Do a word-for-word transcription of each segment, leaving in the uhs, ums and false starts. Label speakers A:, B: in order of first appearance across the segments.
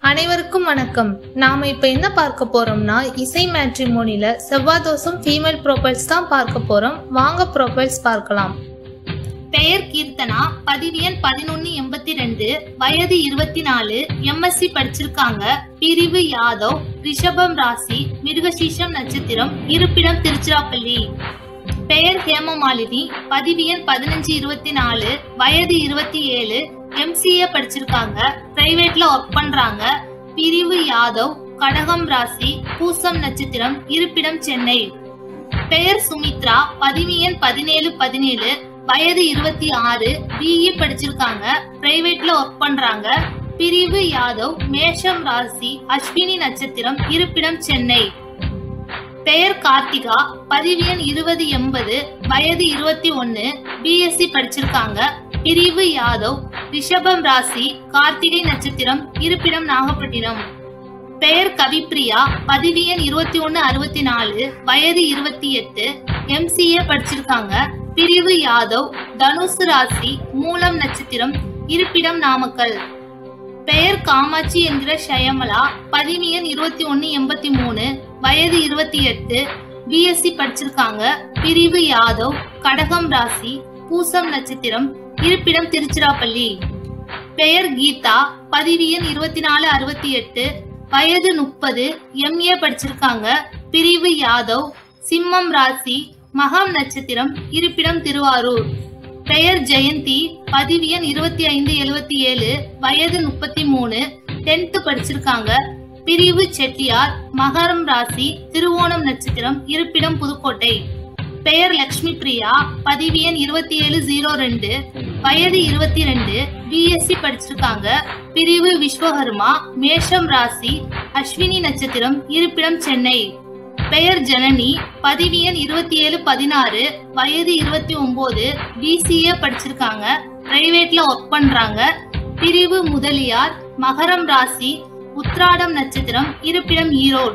A: அனைவருக்கும் வணக்கம். நாம இப்ப என்ன பார்க்க போறோம்னா இசை மேட்ரிமோனில செவ்வாய் தோசம் ஃபீமேல் ப்ரொஃபைல்ஸ் தான் பார்க்க போறோம். வாங்க ப்ரொஃபைல்ஸ் பார்க்கலாம்.
B: பெயர் கீர்த்தனா, பதிவு எண் பதினொன்னு எண்பத்தி ரெண்டு, வயது இருபத்தி நாலு, எம்எஸ்சி படிச்சிருக்காங்க, பிரிவு யாதவ், ரிஷபம் ராசி, மிருகசீஷம் நட்சத்திரம், இருப்பிடம் திருச்சிராப்பள்ளி. பெயர் ஹேமமாலினி, பதிவு எண் பதினஞ்சு இருபத்தி நாலு, வயது இருபத்தி ஏழு, எம்சிஏ படிச்சிருக்காங்க, பிரைவேட்ல ஒர்க் பண்றாங்க, பிரிவு யாதவ், கடகம் ராசி, பூசம் நட்சத்திரம், இருப்பிடம் சென்னை. பெயர் சுமித்ரா, பதிவு எண் பதினேழு பதினேழு, வயது இருபத்தி ஆறு, பிஇ படிச்சிருக்காங்க, பிரைவேட்ல ஒர்க் பண்றாங்க, பிரிவு யாதவ், மேஷம் ராசி, அஸ்வினி நட்சத்திரம், இருப்பிடம் சென்னை. பெயர் கார்த்திகா, பதிவு எண் இருபது எண்பது, வயது இருபத்தி ஒன்னு, பிஎஸ்சி படிச்சிருக்காங்க, பிரிவு யாதவ், ரிஷபம் ராசி, கார்த்திகை நட்சத்திரம், இருப்பிடம் நாகப்பட்டினம். பெயர் கவிப்ரியா, பதிவு எண் இருபத்தி ஒன்னு அறுபத்தி நாலு, வயது இருபத்தி எட்டு, எம்சிஏ படிச்சிருக்காங்க, பிரிவு யாதவ், தனுசு ராசி, மூலம் நட்சத்திரம், இருப்பிடம் நாமக்கல். பெயர் காமாட்சி என்கிற ஷயமலா, பதிவு எண் இருபத்தி ஒன்னு எண்பத்தி மூணு, வயது இருபத்தி எட்டு, பிஎஸ்சி படிச்சிருக்காங்க, பிரிவு யாதவ், கடகம் ராசி, பூசம் நட்சத்திரம், இருப்பிடம் திருச்சிராப்பள்ளி. பெயர் கீதா, பதிவு எண் இருபத்தி நாலு அறுபத்தி எட்டு, வயது முப்பது, எம்ஏ படிச்சிருக்காங்க, பிரிவு யாதவ், சிம்மம் ராசி, மகம் நட்சத்திரம், இருப்பிடம் திருவாரூர். பெயர் ஜெயந்தி, பதிவு எண் இருபத்தி ஐந்து எழுபத்தி ஏழு, வயது முப்பத்தி மூணு, டென்த் படிச்சிருக்காங்க, பிரிவு செட்டியார், மகரம் ராசி, திருவோணம் நட்சத்திரம், இருப்பிடம் புதுக்கோட்டை. பெயர் லட்சுமி பிரியா, பதிவு எண் இருபத்தி ஏழு ஜீரோ ரெண்டு, வயது இருபத்தி ரெண்டு, பிஎஸ்சி படிச்சிருக்காங்க, பிரிவு விஸ்வகர்மா, மேஷம் ராசி, அஸ்வினி நட்சத்திரம், இருப்பிடம் சென்னை. பெயர் ஜனனி, பதிவு எண் இருபத்தி ஏழு பதினாறு, வயது இருபத்தி ஒன்பது, பிசிஏ படிச்சிருக்காங்க, பிரைவேட்ல ஒர்க் பண்றாங்க, பிரிவு முதலியார், மகரம் ராசி, உத்ராடம் நட்சத்திரம், இருப்பிடம் ஈரோடு.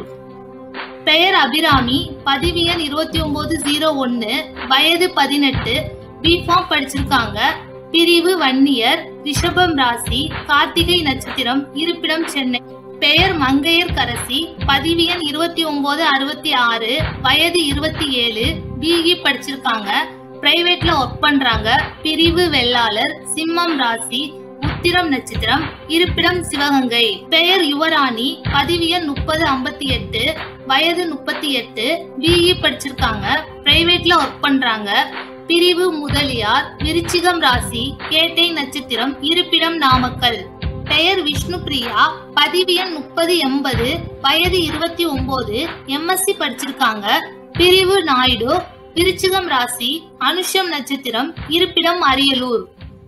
B: பெயர் அபிராமி, பதிவு எண் இருபத்தி ஒன்பது ஜீரோ ஒன்னு, வயது பதினெட்டு, பிஃபார்ம் படிச்சிருக்காங்க, பிரிவு வன்னியர், ரிஷபம் ராசி, கார்த்திகை நட்சத்திரம், இருப்பிடம் சென்னை. பெயர் மங்கையர் கரசி, பதிவு எண் இருபத்தி ஒன்பது அறுபத்தி ஆறு, வயது இருபத்தி ஏழு, பிஇ படிச்சிருக்காங்க, பிரைவேட்ல ஒர்க் பண்றாங்க, பிரிவு வெள்ளாளர், சிம்மம் ராசி, உத்திரம் நட்சத்திரம், இருப்பிடம் சிவகங்கை. பெயர் யுவராணி, பதிவு எண் முப்பது ஐம்பத்தி எட்டு, வயது முப்பத்தி எட்டு, பிஇ படிச்சிருக்காங்க, பிரைவேட்ல ஒர்க் பண்றாங்க, பிரிவு முதலியார், விருச்சிகம் ராசி, கேட்டை நட்சத்திரம், இருப்பிடம் நாமக்கல். பெயர் விஷ்ணு பிரியா, பதிவு எண் முப்பது எண்பது, வயது இருபத்தி ஒன்பது, எம்எஸ்சி படிச்சிருக்காங்க, பிரிவு நாயுடு, விருச்சிகம் ராசி, அனுஷம் நட்சத்திரம், இருப்பிடம் அரியலூர்.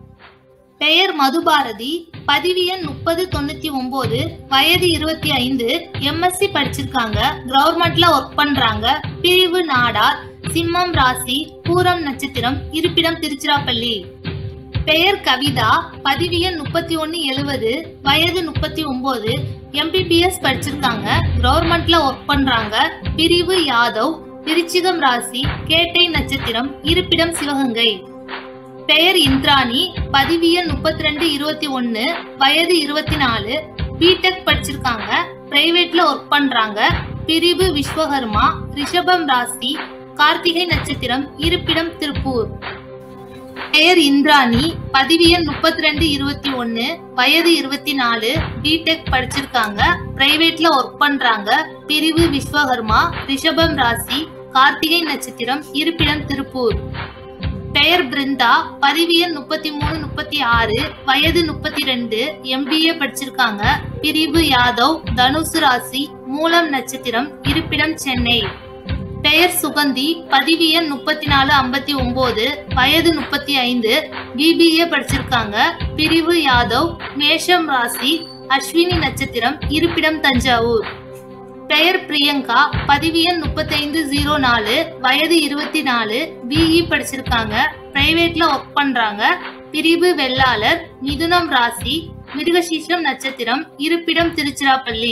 B: பெயர் மதுபாரதி, பதிவு எண் முப்பது தொண்ணூத்தி ஒன்பது, வயது இருபத்தி ஐந்து, எம்எஸ்சி படிச்சிருக்காங்க, கவர்மெண்ட்ல ஒர்க் பண்றாங்க, பிரிவு நாடார், சிம்மம் ராசி, பூரம் நட்சத்திரம், இருப்பிடம் திருச்சிராப்பள்ளி. பெயர் கவிதா, பதிவு எண் முப்பத்தி ஒன்னு எழுபது, வயது முப்பத்தி ஒன்பது, எம்பிபிஎஸ் படிச்சிருக்காங்க, கவர்மெண்ட்ல ஒர்க் பண்றாங்க, பிரிவு யாதவ், விருச்சிகம் ராசி, கேட்டை நட்சத்திரம், இருப்பிடம் சிவகங்கை. பெயர் இந்திராணி, பதிவு எண் முப்பத்தி ரெண்டு இருபத்தி ஒன்னு, வயது இருபத்தி நாலு, பிடெக் படிச்சிருக்காங்க, பிரைவேட்ல ஒர்க் பண்றாங்க, பிரிவு விஸ்வகர்மா, ரிஷபம் ராசி, கார்த்திகை நட்சத்திரம், இருப்பிடம் திருப்பூர். பெயர் இந்திராணி, பதிவு எண் முப்பத்தி ரெண்டு இருபத்தி ஒன்னு, வயது இருபத்தி நாலு, பிடெக் படிச்சிருக்காங்க, பிரைவேட்ல ஒர்க் பண்றாங்க, பிரிவு விஸ்வகர்மா, ரிஷபம் ராசி, கார்த்திகை நட்சத்திரம், இருப்பிடம் திருப்பூர். பெயர் பிருந்தா, பதிவு எண் முப்பத்தி மூணு முப்பத்தி ஆறு, வயது முப்பத்தி ரெண்டு, எம்பிஏ படிச்சிருக்காங்க, பிரிவு யாதவ், தனுசு ராசி, மூலம் நட்சத்திரம், இருப்பிடம் சென்னை. பெயர் சுகந்தி, பதிவு எண் முப்பத்தி நாலு ஐம்பத்தி ஒன்பது, வயது முப்பத்தி ஐந்து, பிபிஏ படிச்சிருக்காங்க, பிரிவு யாதவ், மேஷம் ராசி, அஸ்வினி நட்சத்திரம், இருப்பிடம் தஞ்சாவூர். பெயர் பிரியங்கா, பதிவு எண் முப்பத்தி ஐந்து ஜீரோ நாலு, வயது இருபத்தி நாலு, பிஇ படிச்சிருக்காங்க, பிரைவேட்ல ஒர்க் பண்றாங்க, பிரிவு வெள்ளாளர், மிதுனம் ராசி, மிருகசீஷம் நட்சத்திரம், இருப்பிடம் திருச்சிராப்பள்ளி.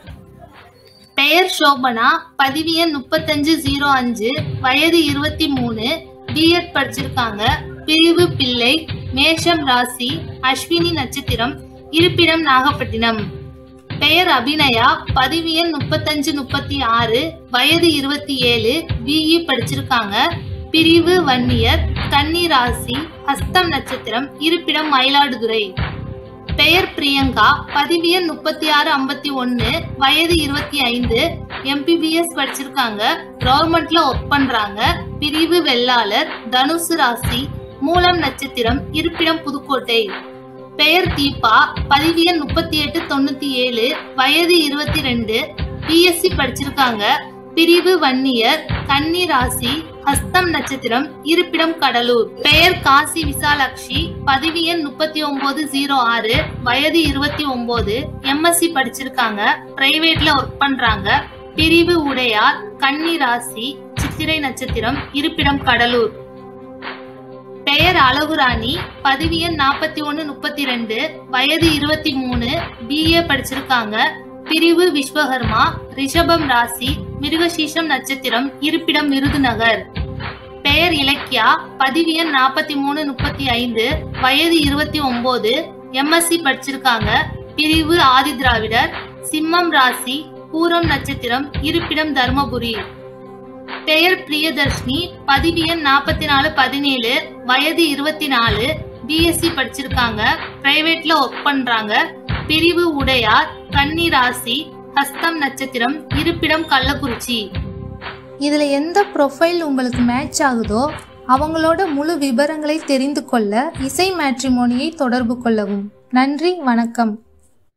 B: பெயர் சோபனா, பதிவு எண் முப்பத்தஞ்சு ஜீரோ அஞ்சு, வயது இருபத்தி மூணு, பிஎட் படிச்சிருக்காங்க, பிரிவு பிள்ளை, மேஷம் ராசி, அஸ்வினி நட்சத்திரம், இருப்பிடம் நாகப்பட்டினம். பெயர் அபிநயா, பதிவு எண் முப்பத்தஞ்சு முப்பத்தி ஆறு, வயது இருபத்தி ஏழு, பிஇ படிச்சிருக்காங்க. பிரிவு வன்னியர், கன்னி ராசி, ஹஸ்தம் நட்சத்திரம், இருப்பிடம் மயிலாடுதுறை. பெயர் பிரியங்கா, பதிவு எண் முப்பத்தி ஆறு ஐம்பத்தி ஒன்னு, வயது இருபத்தி ஐந்து, எம்பிபிஎஸ் படிச்சிருக்காங்க. கவர்மெண்ட்ல ஒர்க் பண்றாங்க. பிரிவு வெள்ளாளர், தனுசு ராசி, மூலம் நட்சத்திரம், இருப்பிடம் புதுக்கோட்டை. பெயர் தீபா, பதிவு எண் முப்பத்தி எட்டு தொண்ணூத்தி ஏழு, வயது இருபத்தி ரெண்டு, பிஎஸ்சி படிச்சிருக்காங்க. பிரிவு வன்னியர், கன்னி ராசி, ஹஸ்தம் நட்சத்திரம், இருப்பிடம் கடலூர். பெயர் காசி விசாலாட்சி, பதிவு எண் முப்பத்தி ஒன்பது ஜீரோ ஆறு, வயது இருபத்தி ஒன்பது, எம்எஸ்சி படிச்சிருக்காங்க. பிரைவேட்ல ஒர்க் பண்றாங்க. பிரிவு உடையார், கன்னி ராசி, சித்திரை நட்சத்திரம், இருப்பிடம் கடலூர். பெயர் அழகுராணி, பதிவு எண் நாற்பத்தி ஒன்னு முப்பத்தி ரெண்டு, வயது இருபத்தி மூணு, பிஏ படிச்சிருக்காங்க. பிரிவு விஸ்வகர்மா, ரிஷபம் ராசி, மிருகசீஷம் நட்சத்திரம், இருப்பிடம் விருதுநகர். பெயர் இலக்கியா, பதிவு எண் நாற்பத்தி மூணு முப்பத்தி ஐந்து, வயது இருபத்தி ஒன்பது, எம்எஸ்சி படிச்சிருக்காங்க. பிரிவு ஆதி திராவிடர், சிம்மம் ராசி, பூரம் நட்சத்திரம், இருப்பிடம் தர்மபுரி. பெயர் பிரியதர்ஷினி, பதிவு எண் நாற்பத்தி நாலு பதினேழு, வயது இருபத்தி நாலு, பிஎஸ்சி படிச்சிருக்காங்க. பிரைவேட்ல ஒர்க் பண்றாங்க. பிரிவு உடையார், கன்னி ராசி, ஹஸ்தம் நட்சத்திரம், இருப்பிடம் கள்ளக்குறிச்சி.
A: இதுல எந்த ப்ரொஃபைல் உங்களுக்கு மேட்ச் ஆகுதோ அவங்களோட முழு விவரங்களை தெரிந்து கொள்ள இசை மேட்ரிமோனியை தொடர்பு கொள்ளவும். நன்றி, வணக்கம்.